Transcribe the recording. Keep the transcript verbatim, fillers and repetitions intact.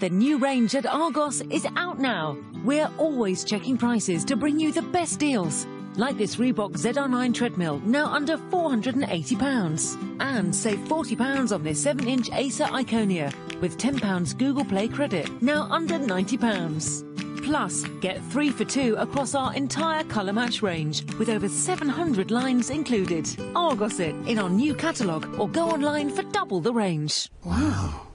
The new range at Argos is out now. We're always checking prices to bring you the best deals. Like this Reebok Z R nine treadmill, now under four hundred and eighty pounds. And save forty pounds on this seven inch Acer Iconia with ten pounds Google Play credit, now under ninety pounds. Plus, get three for two across our entire colour match range, with over seven hundred lines included. Argos it in our new catalogue or go online for double the range. Wow.